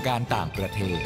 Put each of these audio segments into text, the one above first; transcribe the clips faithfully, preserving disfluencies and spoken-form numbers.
การต่างประเทศ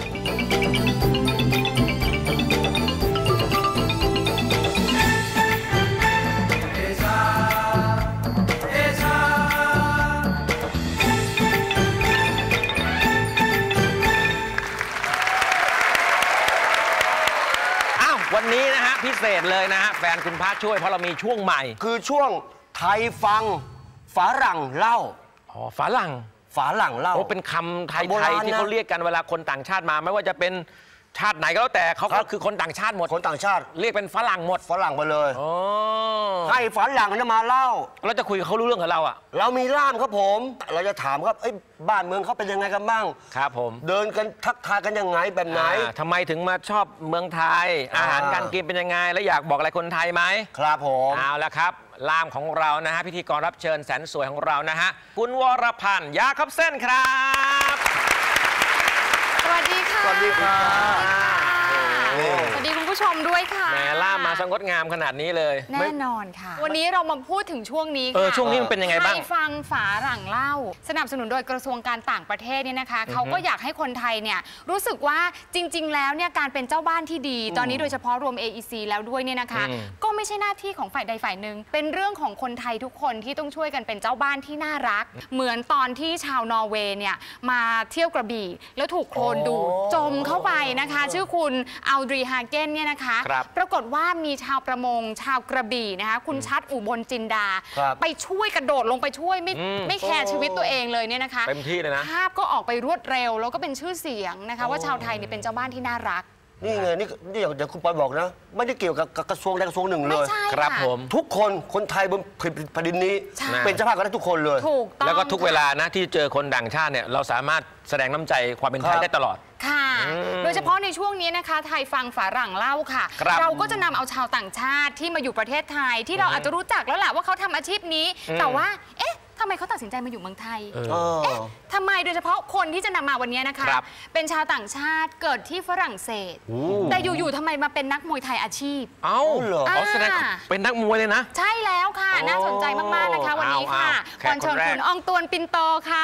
วันนี้นะฮะพิเศษเลยนะฮะแฟนคุณพระช่วยเพราะเรามีช่วงใหม่คือช่วงไทยฟังฝรั่งเล่าอ๋อฝรั่งฝรั่งเล่าโอ้เป็นคำไทยๆที่เขาเรียกกันเวลาคนต่างชาติมาไม่ว่าจะเป็นชาติไหนก็แล้วแต่เขาก็คือคนต่างชาติหมดคนต่างชาติเรียกเป็นฝรั่งหมดฝรั่งไปเลยอ๋อให้ฝรั่งจะมาเล่าเราจะคุยกับเขารู้เรื่องกับเราอ่ะเรามีล่ามครับผมเราจะถามครับไอ้บ้านเมืองเขาเป็นยังไงกันบ้างครับผมเดินกันทักทายกันยังไงแบบไหนทำไมถึงมาชอบเมืองไทยอาหารการกินเป็นยังไงและอยากบอกอะไรคนไทยไหมครับผมเอาละครับล่ามของเรานะฮะพิธีกรรับเชิญแสนสวยของเรานะฮะคุณวรพันธ์ยาคอบเส้นครับสวัสดีค่ะสวัสดีครับสวัสดีคุณผู้ชมด้วยค่ะแหมล่ามมาสงดงามขนาดนี้เลยแน่นอนค่ะวันนี้เรามาพูดถึงช่วงนี้ค่ะเออช่วงนี้มันเป็นยังไงบ้างไทยฟังฝรั่งเล่าสนับสนุนโดยกระทรวงการต่างประเทศเนี่ยนะคะเขาก็อยากให้คนไทยเนี่ยรู้สึกว่าจริงๆแล้วเนี่ยการเป็นเจ้าบ้านที่ดีตอนนี้โดยเฉพาะรวม เอ อี ซี แล้วด้วยเนี่ยนะคะก็ไม่ใช่หน้าที่ของฝ่ายใดฝ่ายหนึ่งเป็นเรื่องของคนไทยทุกคนที่ต้องช่วยกันเป็นเจ้าบ้านที่น่ารักเหมือนตอนที่ชาวนอร์เวย์เนี่ยมาเที่ยวกระบี่แล้วถูกโคลนดูดจมเข้าไปนะคะชื่อคุณอัลดรีฮาเกนเนี่ยนะคะปรากฏว่ามีชาวประมงชาวกระบี่นะคะคุณชัดอุบลจินดาไปช่วยกระโดดลงไปช่วยไม่ไม่แคร์ชีวิตตัวเองเลยเนี่ยนะคะเต็มที่เลยนะภาพก็ออกไปรวดเร็วแล้วก็เป็นชื่อเสียงนะคะว่าชาวไทยเนี่ยเป็นเจ้าบ้านที่น่ารักนี่ไงนี่นี่อย่างเดี๋ยวคุณปอยบอกนะไม่ได้เกี่ยวกับกระทรวงใดกระทรวงหนึ่งเลยครับผมทุกคนคนไทยบนแผ่นดินนี้เป็นเจ้าภาพกันได้ทุกคนเลยถูกต้องแล้วก็ทุกเวลานะที่เจอคนต่างชาติเนี่ยเราสามารถแสดงน้ำใจความเป็นไทยได้ตลอดค่ะโดยเฉพาะในช่วงนี้นะคะไทยฟังฝรั่งเล่าค่ะเราก็จะนำเอาชาวต่างชาติที่มาอยู่ประเทศไทยที่เราอาจจะรู้จักแล้วแหละว่าเขาทำอาชีพนี้แต่ว่าเอ๊ะทำไมเขาตัดสินใจมาอยู่เมืองไทยเอ๊ะทำไมโดยเฉพาะคนที่จะนำมาวันนี้นะคะเป็นชาวต่างชาติเกิดที่ฝรั่งเศสแต่อยู่ๆทำไมมาเป็นนักมวยไทยอาชีพเอ้าเหรอแสดงเป็นนักมวยเลยนะใช่แล้วค่ะน่าสนใจมากๆนะคะวันนี้ค่ะขอเชิญคุณอองตวนปินโตค่ะ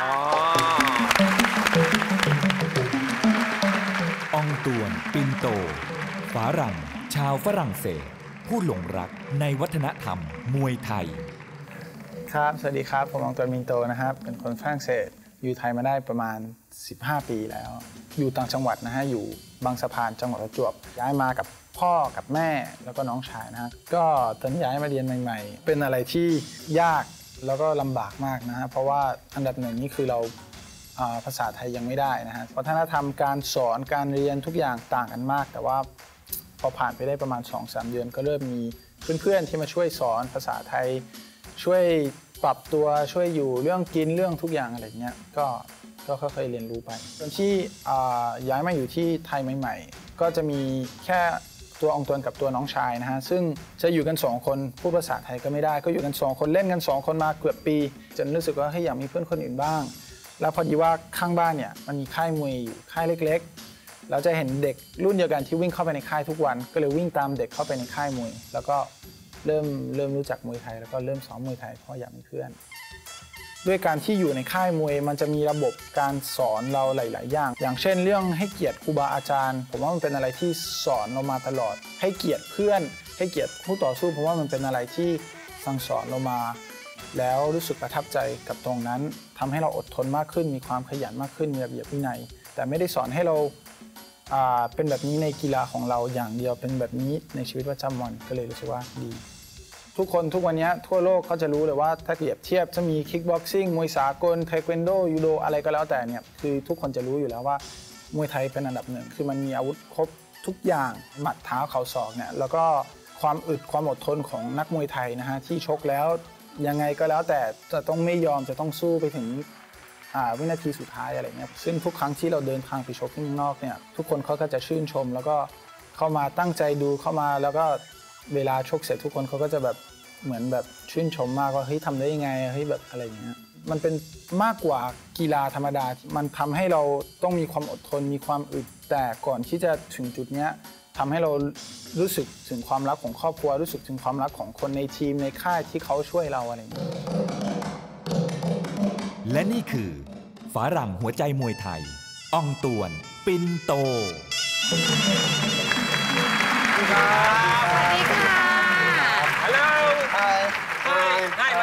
อองตวนปินโตฝรั่งชาวฝรั่งเศสผู้หลงรักในวัฒนธรรมมวยไทยครับสวัสดีครับผมอองตวนปินโตนะครับเป็นคนฝรั่งเศสอยู่ไทยมาได้ประมาณสิบห้าปีแล้วอยู่ต่างจังหวัดนะฮะอยู่บางสะพานจังหวัดประจวบย้ายมากับพ่อกับแม่แล้วก็น้องชายนะฮะก็ตอนย้ายมาเรียนใหม่ๆเป็นอะไรที่ยากแล้วก็ลำบากมากนะฮะเพราะว่าอันดับหนึ่งนี่คือเราภาษาไทยยังไม่ได้นะฮะวัฒนธรรมการสอนการเรียนทุกอย่างต่างกันมากแต่ว่าพอผ่านไปได้ประมาณ สองสาม เดือนก็เริ่มมีเพื่อนๆที่มาช่วยสอนภาษาไทยช่วยปรับตัวช่วยอยู่เรื่องกินเรื่องทุกอย่างอะไรเงี้ยก็ก็ค่อยๆเรียนรู้ไปตอนที่ย้ายมาอยู่ที่ไทยใหม่ๆก็จะมีแค่ตัวอองตวนกับตัวน้องชายนะฮะซึ่งจะอยู่กันสองคนพูดภาษาไทยก็ไม่ได้ก็อยู่กันสองคนเล่นกันสองคนมาเกือบปีจนรู้สึกว่าเฮ้ยอยากมีเพื่อนคนอื่นบ้างแล้วพอดีว่าข้างบ้านเนี่ยมันมีค่ายมวยอยู่ค่ายเล็กๆเราจะเห็นเด็กรุ่นเดียวกันที่วิ่งเข้าไปในค่ายทุกวันก็เลยวิ่งตามเด็กเข้าไปในค่ายมวยแล้วก็เริ่มเริ่มรู้จักมวยไทยแล้วก็เริ่มซ้อมมวยไทยเพราะอยากมีเพื่อนด้วยการที่อยู่ในค่ายมวยมันจะมีระบบการสอนเราหลายๆอย่างอย่างเช่นเรื่องให้เกียรติครูบาอาจารย์ผมว่ามันเป็นอะไรที่สอนเรามาตลอดให้เกียรติเพื่อนให้เกียรติผู้ต่อสู้เพราะว่ามันเป็นอะไรที่สั่งสอนเรามาแล้วรู้สึกประทับใจกับตรงนั้นทำให้เราอดทนมากขึ้นมีความขยันมากขึ้นมีระเบียบวินัยแต่ไม่ได้สอนให้เราเป็นแบบนี้ในกีฬาของเราอย่างเดียวเป็นแบบนี้ในชีวิตประจำวันก็เลยรู้สึกว่าดีทุกคนทุกวันนี้ทั่วโลกเขาจะรู้เลยว่าถ้าเปรียบเทียบจะมีคิกบ็อกซิ่งมวยสากลเทควันโดยูโดอะไรก็แล้วแต่เนี่ยคือทุกคนจะรู้อยู่แล้วว่ามวยไทยเป็นอันดับหนึ่งคือมันมีอาวุธครบทุกอย่างหมัดเท้าเข่าศอกเนี่ยแล้วก็ความอึดความอดทนของนักมวยไทยนะฮะที่ชกแล้วยังไงก็แล้วแต่จะต้องไม่ยอมจะต้องสู้ไปถึงวินาทีสุดท้ายอะไรเงี้ยซึ่งทุกครั้งที่เราเดินทางไปชกที่เมืองนอกเนี่ยทุกคนเขาก็จะชื่นชมแล้วก็เข้ามาตั้งใจดูเข้ามาแล้วก็เวลาชกเสร็จทุกคนเขาก็จะแบบเหมือนแบบชื่นชมมากว่าเฮ้ยทำได้ยังไงเฮ้ยแบบอะไรอย่างเงี้ยมันเป็นมากกว่ากีฬาธรรมดามันทำให้เราต้องมีความอดทนมีความอึดแต่ก่อนที่จะถึงจุดเนี้ยทำให้เรารู้สึกถึงความรักของครอบครัวรู้สึกถึงความรักของคนในทีมในค่ายที่เขาช่วยเราอะไรอย่างเงี้ยและนี่คือฝรั่งหัวใจมวยไทยอองตวนปินโตสวัสดีค่ะฮัลโหล Hi ให้ให้ไหม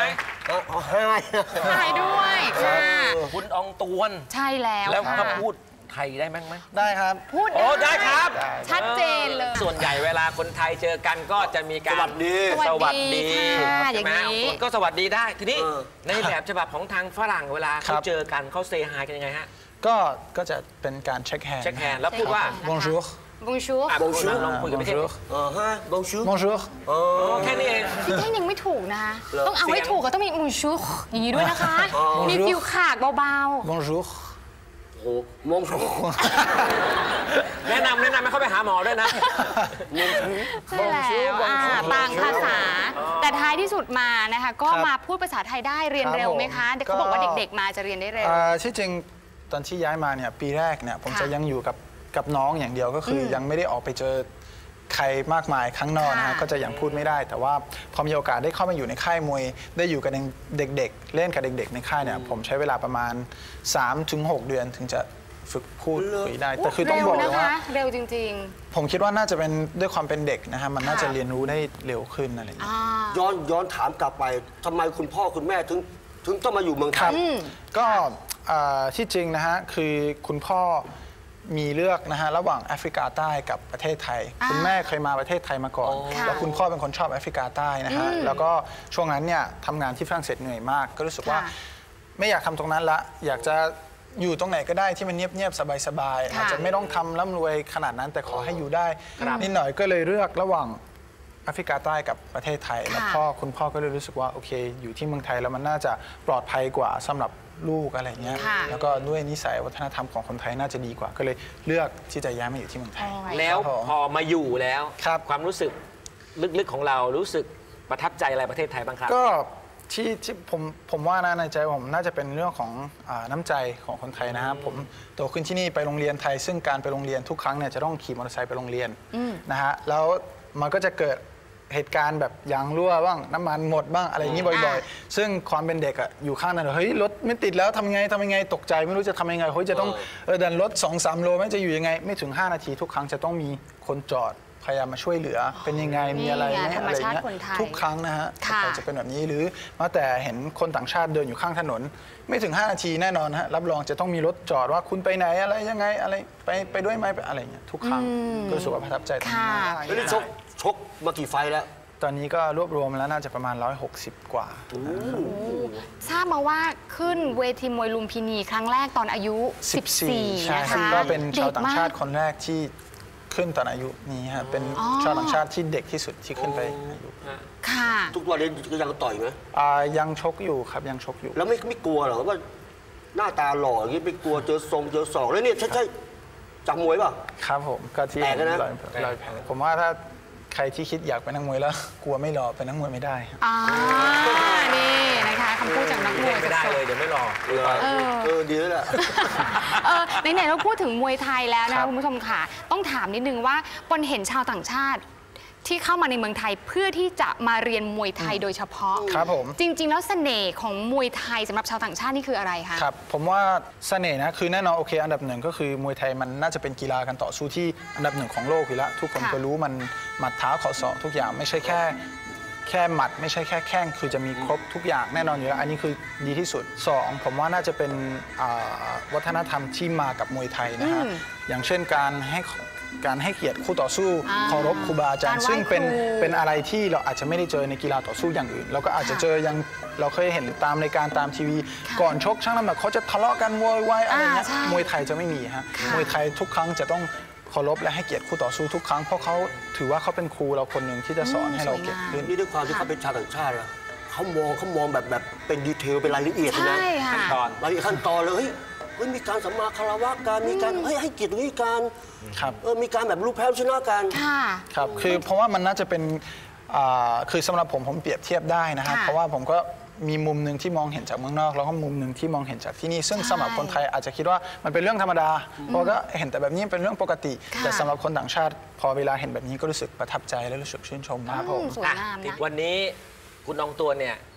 Hi ถ่ายด้วยค่ะคุณอองตวนใช่แล้วแล้วค่ะเขาพูดไทยได้มั้งไหมได้ครับพูดโอ้ได้ครับชัดเจนเลยส่วนใหญ่เวลาคนไทยเจอกันก็จะมีการสวัสดีสวัสดีค่ะอใช่ย่างไหมนี้อองตวนก็สวัสดีได้ทีนี้เออในแบบฉบับของทางฝรั่งเวลาคเขารับเจอกันเขาเซฮายกันยังไงฮะก็ก็จะเป็นการเช็คแฮนด์เช็คแฮนด์แล้วพูดว่า Bonjour Bonjour อ่ะ Bonjour ลองคุยกับพี่เท่ง Bonjour เออฮะ Bonjour Bonjour เออโอ้แค่นี้เองพี่เท่งยังไม่ถูกนะเหรอต้องเอาให้ถูกก็ต้องมี Bonjour อย่างนี้ด้วยนะคะอ๋อมีฟิวขากเบา Bonjour โอ้มองสูแนะนำแนะนำให้เขาไปหาหมอด้วยนะๆ ใช่แล้วอ่าต่างภาษา แต่ท้ายที่สุดมานะคะก็ครับมาพูดภาษาไทยได้เรียนครับเร็วไหมคะผมเด็กเขาบอกว่าก็เด็กๆมาจะเรียนได้เร็วอ่าที่จริงตอนที่ย้ายมาเนี่ยปีแรกเนี่ยผมค่ะจะยังอยู่กับกับน้องอย่างเดียวก็คืออยังไม่ได้ออกไปเจอใครมากมายข้างนอกนะฮะค่ะก็จะยังพูดไม่ได้ แต่ว่าพอมีโอกาสได้เข้ามาอยู่ในค่ายมวย ได้อยู่กับเด็กๆ เล่นกับเด็กๆ ในค่ายเนี่ยผมใช้เวลาประมาณ สามถึงหก เดือนถึงจะฝึกพูดคุยได้ แต่คือต้องเร็วบอกเลนะยว่าคะ เร็วจริงผมคิดว่าน่าจะเป็นด้วยความเป็นเด็กนะฮะมันน่าจะค่ะเรียนรู้ได้เร็วขึ้นอะไรอย่างๆเงี้ยอ่าย้อนย้อนถามกลับไปทำไมคุณพ่อคุณแม่ถึงถึงต้องมาอยู่เมืองไทครัยบก็เอ่อที่จริงนะฮะคือคุณพ่อมีเลือกนะฮะระหว่างแอฟริกาใต้กับประเทศไทยอ่าคุณแม่เคยมาประเทศไทยมาก่อนค่ะแล้วคุณพ่อเป็นคนชอบแอฟริกาใต้นะฮะแล้วก็ช่วงนั้นเนี่ยทำงานที่ฝรั่งเศสเหนื่อยมาก ก็รู้สึกว่าค่ะไม่อยากทำตรงนั้นละอยากจะอยู่ตรงไหนก็ได้ที่มันเงียบๆสบายๆค่ะอาจจะไม่ต้องทำร่ำรวยขนาดนั้นแต่ขอให้อยู่ได้ครับนิดหน่อยก็เลยเลือกระหว่างแอฟริกาใต้กับประเทศไทย แล้วค่ะพ่อคุณพ่อก็เลยรู้สึกว่าโอเค อยู่ที่เมืองไทยแล้วมันน่าจะปลอดภัยกว่าสำหรับลูกอะไรเงี้ยค่ะแล้วก็ด้วยนิสัยวัฒนธรรมของคนไทยน่าจะดีกว่า ก็เลยเลือกที่จะย้ายมาอยู่ที่เมืองไทยแล้วครับผมพอมาอยู่แล้วครับความรู้สึกลึกๆของเรารู้สึกประทับใจอะไรประเทศไทยบ้างครับก็ที่ที่ผมผมว่านะในใจผมน่าจะเป็นเรื่องของอาน้ำใจของคนไทยนะครับผมโตขึ้นที่นี่ไปโรงเรียนไทย ซึ่งการไปโรงเรียนทุกครั้งเนี่ยจะต้องขี่มอเตอร์ไซค์ไปโรงเรียนนะฮะแล้วมันก็จะเกิดเหตุการณ์แบบยางรั่วบ้างน้ำมันหมดบ้างอะไรอย่างนี้บ่อยๆ ซึ่งความเป็นเด็กอะอยู่ข้างถนนเฮ้ยรถไม่ติดแล้วทำไงทำยังไงตกใจไม่รู้จะทำยังไงเฮ้ยจะต้องเออเดินรถสองสามโลไม่จะอยู่ยังไง ไม่ถึงห้านาทีทุกครั้งจะต้องมีคนจอดพยายามมาช่วยเหลือเป็นยังไงมีอะไรไหมนี่ไงธรรมอะไรชาติเงี้ยคนไทยทุกครั้งนะฮะค่ะจะเป็นแบบนี้หรือแม้แต่เห็นคนต่างชาติเดินอยู่ข้างถนน ไม่ถึงห้านาทีแน่นอนฮะรับรองจะต้องมีรถจอดว่าคุณไปไหนอะไรยังไงอะไรไปไปด้วยไหมอะไรเงี้ยทุกครั้งก็รู้สึกว่าประทับใจตรงนี้ค่ะมากแล้วนี่ชกชกมากี่ไฟล์แล้วตอนนี้ก็รวบรวมแล้วน่าจะประมาณหนึ่งร้อยหกสิบกว่าทราบมาว่าขึ้นเวทีมวยลุมพินีครั้งแรกตอนอายุ สิบสี่ใช่นะครับคะก็เป็นชาวต่างชาติเด็กมคนแรกที่ขึ้นตอนอายุนี้ฮะเป็นอ๋อชาวต่างชาติที่เด็กที่สุดที่ขึ้นไปอายุากค่ะทุกวันนี้ก็ยังต่อยไหมอ่ายังชกอยู่ครับยังชกอยู่แล้วไม่ไม่กลัวเหรอว่าหน้าตาหล่ออย่างนี้ไม่กลัวเจอทรงเจอศอกแล้วเนี่ยใช่ใช่จับมวยป่ะครับผมก็ที่แปลกนะรอยรอยแผลผมว่าถ้าใครที่คิดอยากเป็นนักมวยแล้ว กลัวไม่รอเป็นนักมวยไม่ได้อ่านี่นะคะคำพูดจากนักมวยไม่ได้สเลยดเดี๋ยวไม่รอเออเออดีแล้วแหละๆเออไหนๆเราพูดถึงมวยไทยแล้วนะครัคะบคุณผู้ชมค่ะ ต้องถามนิดนึงว่าปอนเห็นชาวต่างชาติ ที่เข้ามาในเมืองไทยเพื่อที่จะมาเรียนมวยไทยโดยเฉพาะครับผมจริง ๆ แล้วเสน่ห์ของมวยไทยสำหรับชาวต่างชาตินี่คืออะไรคะครับผมว่าเสน่ห์นะคือแน่นอนโอเค อันดับหนึ่งก็คือมวยไทยมันน่าจะเป็นกีฬาการต่อสู้ที่อันดับหนึ่งของโลกอยู่แล้วทุกคนค่ะก็รู้มันหมัดเท้าเข่าศอกทุกอย่างไม่ใช่แค่แค่หมัดไม่ใช่แค่แข้งคือจะมีครบทุกอย่างแน่นอนอยู่แล้วอันนี้คือดีที่สุดสองผมว่าน่าจะเป็นอ่าวัฒนธรรมที่มากับมวยไทยนะฮะอืมอย่างเช่นการให้การให้เกียรติคู่ต่อสู้อ่าเคารพครูบาอาจารย์การไหว้ซึ่งเป็นครูเป็นอะไรที่เราอาจจะไม่ได้เจอในกีฬาต่อสู้อย่างอื่น เราก็อาจจะเจอยังเราเคยเห็นตามในการตามทีวี ก่อนชกช่างน้ำหนักเขาจะทะเลาะกันโวยวายอะไรเงี้ยอ่าใช่มวยไทยจะไม่มีฮะค่ะมวยไทยทุกครั้งจะต้องเคารพและให้เกียรติคู่ต่อสู้ทุกครั้งเพราะเขาถือว่าเขาเป็นครูเราคนหนึ่งที่จะสอนให้เราเก่งขึ้นนี่ด้วยความที่เขาเป็นชาวต่างชาติอะเขามองเขามองแบบแบบเป็นดีเทลเป็นรายละเอียดเลยนะใช่ค่ะตอนรายละเอียดขั้นตอนเลยเฮ้ยเฮ้ยมีการสัมมาคารวะการมีการเฮ้ยให้เกียรติมีการครับเออมีการแบบรู้แพ้ชนะกันค่ะครับคือเพราะว่ามันน่าจะเป็นอ่าคือสำหรับผมผมเปรียบเทียบได้นะครับค่ะเพราะว่าผมก็มีมุมหนึ่งที่มองเห็นจากเมืองนอก แล้วก็มุมหนึ่งที่มองเห็นจากที่นี่ ซึ่งใช่สำหรับคนไทยอาจจะคิดว่ามันเป็นเรื่องธรรมดาเพราะก็เห็นแต่แบบนี้เป็นเรื่องปกติค่ะแต่สำหรับคนต่างชาติ พอเวลาเห็นแบบนี้ก็รู้สึกประทับใจและรู้สึกชื่นชมมากผมสวยงามอ่ะนะวันนี้คุณอองตวนเนี่ย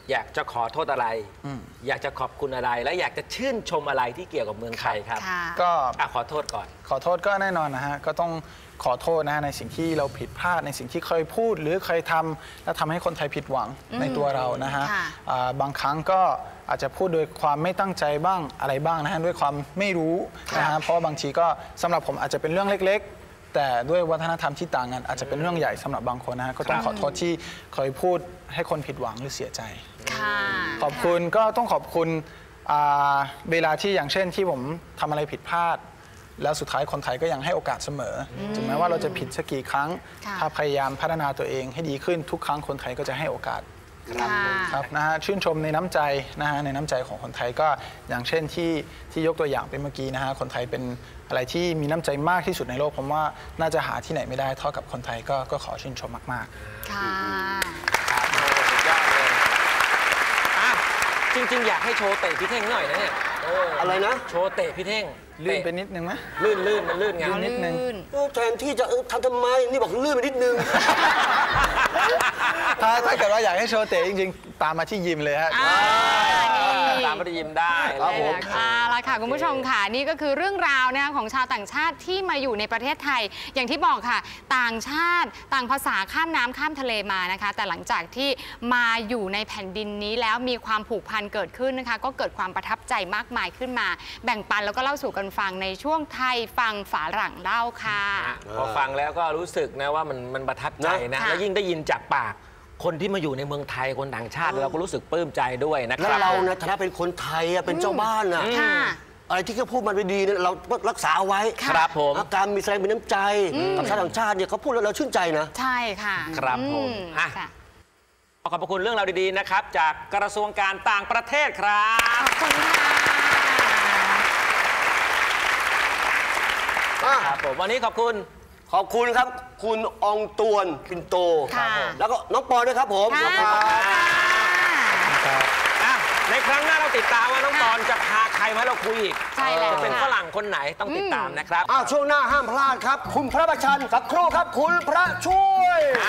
อยากจะขอโทษอะไร อยากจะขอบคุณอะไร และอยากจะชื่นชมอะไรที่เกี่ยวกับเมืองไทยครับก็อ่ะขอโทษก่อนขอโทษก็แน่นอนนะฮะก็ต้องขอโทษนะฮะในสิ่งที่เราผิดพลาดในสิ่งที่เคยพูดหรือเคยทำแล้วทำให้คนไทยผิดหวังในตัวเรานะฮะค่ะอ่าบางครั้งก็อาจจะพูดโดยความไม่ตั้งใจบ้างอะไรบ้างนะฮะด้วยความไม่รู้นะฮะเพราะว่าบางทีก็สำหรับผมอาจจะเป็นเรื่องเล็กๆ แต่ด้วยวัฒนธรรมที่ต่างกันอาจจะเป็นเรื่องใหญ่สำหรับบางคนนะฮะก็ต้องขอโทษที่เคยพูดให้คนผิดหวังหรือเสียใจค่ะขอบคุณก็ต้องขอบคุณอ่าเวลาที่อย่างเช่นที่ผมทำอะไรผิดพลาด แล้วสุดท้ายคนไทยก็ยังให้โอกาสเสมอถึงแม้ว่าเราจะผิดสักกี่ครั้งค่ะถ้าพยายามพัฒนาตัวเองให้ดีขึ้นทุกครั้งคนไทยก็จะให้โอกาสค่ะครับนะฮะชื่นชมในน้ำใจนะฮะในน้ำใจของคนไทยก็อย่างเช่นที่ที่ยกตัวอย่างเป็นเมื่อกี้นะฮะคนไทยเป็นอะไรที่มีน้ำใจมากที่สุดในโลกผมว่าน่าจะหาที่ไหนไม่ได้เท่ากับคนไทยก็ก็ขอชื่นชมมากๆค่ะครับโอ้สุดยอดเลยอ่ะจริง ๆ อยากให้โชว์เตะพี่เท่งหน่อยนะเนี่ยเอะไรนะโชว์เตะพี่เท่งลื่นไปเตะนิดนึงไหมลื่นลื่นมันลื่นไงลื่นนิดนึงเออแทนที่จะเออทำทำไม นี่บอกลื่นไปนิดนึงถ้าถ้าเกิดว่าอยากให้โชว์เตะจริงๆ ตามมาที่ยิมเลยฮะอ่านี่ตามไปได้ยิมได้ครับผมค่ะละค่ะคุณผู้ชมค่ะนี่ก็คือเรื่องราวนะคะของชาวต่างชาติที่มาอยู่ในประเทศไทย อย่างที่บอกค่ะ ต่างชาติต่างภาษาข้ามน้ำข้ามทะเลมานะคะ แต่หลังจากที่มาอยู่ในแผ่นดินนี้แล้วมีความผูกพันเกิดขึ้นนะคะ ก็เกิดความประทับใจมากมายขึ้นมา แบ่งปันแล้วก็เล่าสู่กันฟังในช่วงไทยฟังฝาหลังเล่าค่ะพอฟังแล้วก็รู้สึกนะว่ามันมันประทับใจนะค่ะแล้วยิ่งได้ยินจากปาก คนที่มาอยู่ในเมืองไทยคนต่างชาติเราก็รู้สึกปลื้มใจด้วยนะคแล้วรับเรานะฐานะเป็นคนไทยอะเป็นเจ้าบ้านอะค่ะอะไรที่เขาพูดมันไม่ดีเนี่ยเราก็รักษาเอาไว้ครับผมอาการมีแสดงมีน้ำใจกับชาวต่างชาติเนี่ยเขาพูดแล้วเราชื่นใจนะใช่ค่ะครับผมอือ่ะค่ะขอบพระคุณเรื่องราวดีๆนะครับ จากกระทรวงการต่างประเทศครับขอบคุณค่ะอ่ะครับผมวันนี้ขอบคุณขอบคุณครับ คุณอองตวนปินโตค่ะแล้วก็น้องปอนด้วยครับผมค่ะขอบคุณขอบคคุณรับค่ะอ่ะในครั้งหน้าเราติดตามว่าน้องตอนจะพาใครมาให้เราคุยอีกใช่แล้วจะเป็นค่ะฝรั่งคนไหนต้องติดตามนะครับอ้าวช่วงหน้าห้ามพลาดครับ คุณพระประชันสักครู่ครับ คุณพระช่วย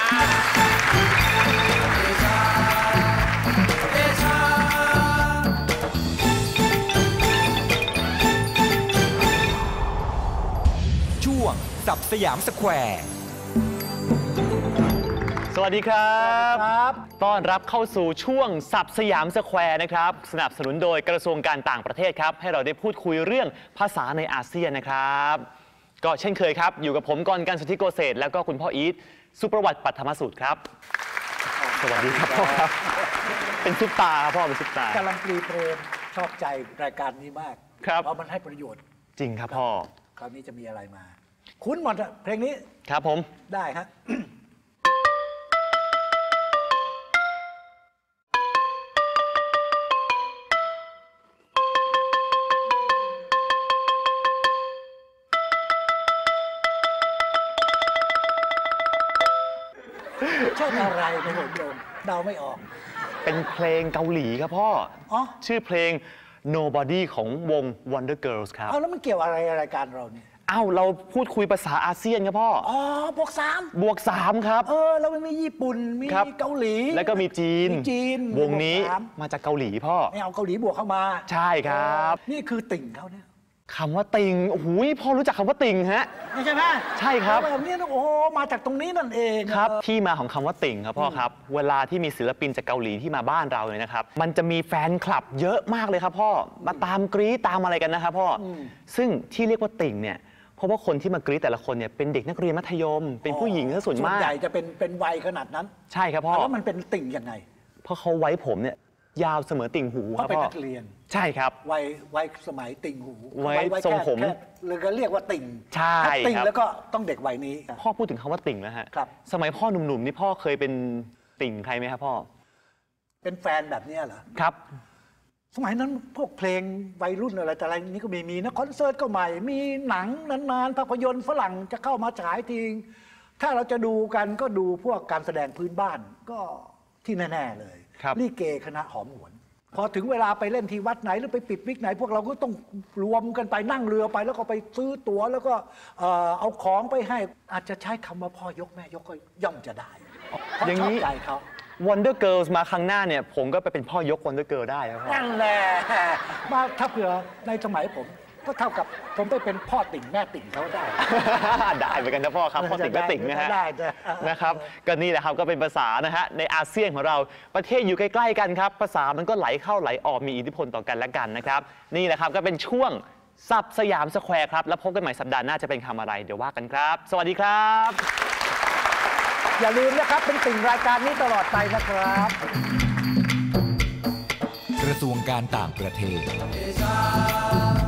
ช่วงสับสยามสแควร์สวัสดีครับต้อนรับเข้าสู่ช่วงสับสยามสแควร์นะครับ สนับสนุนโดยกระทรวงการต่างประเทศครับ ให้เราได้พูดคุยเรื่องภาษาในอาเซียนนะครับ ก็เช่นเคยครับ อยู่กับผมกรณ์ กันสุทธิโกษตรแล้วก็คุณพ่ออีทสุประวัติปัทมสูตรครับ สวัสดีครับพ่อครับ เป็นซุปตาครับพ่อเป็นซุปตากำลังปรีเพรมชอบใจรายการนี้มากครับเพราะมันให้ประโยชน์จริงครับพ่อคราวนี้จะมีอะไรมา คุ้นหมดอะเพลงนี้ครับผมได้ฮะ ชอบอะไรในหัวโยมเดาไม่ออกเป็นเพลงเกาหลีครับพ่ออ๋อชื่อเพลง Nobody ของวง Wonder Girls ครับเอาแล้วมันเกี่ยวอะไรกับรายการเราเนี่ยอ้าวเราพูดคุยภาษาอาเซียนครับพ่ออ๋อบวกสามบวกสามครับเออ แล้วมันมีญี่ปุ่น มีครับเกาหลีแล้วก็มีจีนมีจีนวงนี้บวกสามมาจากเกาหลีพ่อไม่เอาเกาหลีบวกเข้ามาใช่ครับนี่คือติ่งเขาเนี่ยคำว่าติงโอ้โหพ่อรู้จักคำว่าติงฮะไม่ใช่ไหมใช่ครับแบบนี้นะโอ้โหมาจากตรงนี้นั่นเองครับเออที่มาของคำว่าติ่งครับพ่อครับ เวลาที่มีศิลปินจากเกาหลีที่มาบ้านเราเนี่ยนะครับ มันจะมีแฟนคลับเยอะมากเลยครับพ่อ มาตามกรี๊ดตามอะไรกันนะครับพ่ออซึ่งที่เรียกว่าติ่งเนี่ย เพราะว่าคนที่มากรี๊ดแต่ละคนเนี่ยเป็นเด็กนักเรียนมัธยม เป็นผู้หญิงซะส่วนมากใหญ่จะเป็นเป็นวัยขนาดนั้นใช่ครับพ่อแล้วมันเป็นติ่งยังไงเพราะเขาไว้ผมเนี่ยยาวเสมอติ่งหูเพครัราะบเป็นพ่อนักเรียนใช่ครับวัยวัยสมัยติ่งหูไว้แค่ทรงผมแค่หรือก็เรียกว่าติ่งใช่ถ้าติ่งครับแล้วก็ต้องเด็กวัยนี้พ่อพูดถึงคำว่าติ่งแล้วฮะครับสมัยพ่อหนุ่มๆนี่พ่อเคยเป็นติ่งใครไหมครับพ่อเป็นแฟนแบบเนี้ยเหรอครับสมัยนั้นพวกเพลงวัยรุ่นอะไรแต่อะไรนี่ก็มีมีนะคอนเสิร์ตก็ใหม่ มีหนังนานๆภาพยนตร์ฝรั่งจะเข้ามาฉายทีงถ้าเราจะดูกันก็ดูพวกการแสดงพื้นบ้านก็ที่แน่ๆเลยครับลิเกคณะหอมหวน พอถึงเวลาไปเล่นที่วัดไหนหรือไปปิดวิกไหน พวกเราก็ต้องรวมกันไปนั่งเรือไป แล้วก็ไปซื้อตั๋วแล้วก็เอ่อเอาของไปให้อาจจะใช้คำว่าพ่อยกแม่ยกก็ย่อมจะได้เพราะอย่างชอบนี้ใจเขา Wonder Girls มาครั้งหน้าเนี่ยผมก็ไปเป็นพ่อยก Wonder Girl ได้แล้วครับนั่นแหละมาถ้าเผื่อในสมัยผมก็เท่ากับผมไปเป็นพ่อติ่งแม่ติ่งเขาได้ได้เหมือนกันนะพ่อครับพ่อติ่งก็ติ่งนะฮะได้ได้นะครับก็นี่แหละครับก็เป็นภาษานะฮะในอาเซียนของเราประเทศอยู่ใกล้ๆกันครับภาษามันก็ไหลเข้าไหลออกมีอิทธิพลต่อกันและกันนะครับนี่แหละครับก็เป็นช่วงศัพท์สยามสแควร์ครับแล้วพบกันใหม่สัปดาห์หน้าจะเป็นคำอะไรเดี๋ยวว่ากันครับสวัสดีครับอย่าลืมนะครับเป็นติ่งรายการนี้ตลอดไปนะครับกระทรวงการต่างประเทศ